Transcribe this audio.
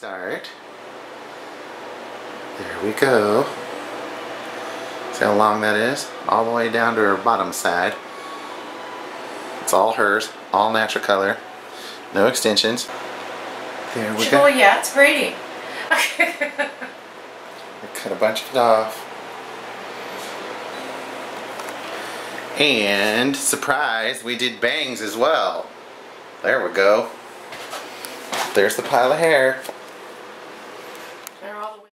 start. There we go. See how long that is? All the way down to her bottom side. It's all hers, all natural color, no extensions. There we go. Oh yeah, it's braiding. We cut a bunch of it off. And surprise, we did bangs as well. There we go. There's the pile of hair.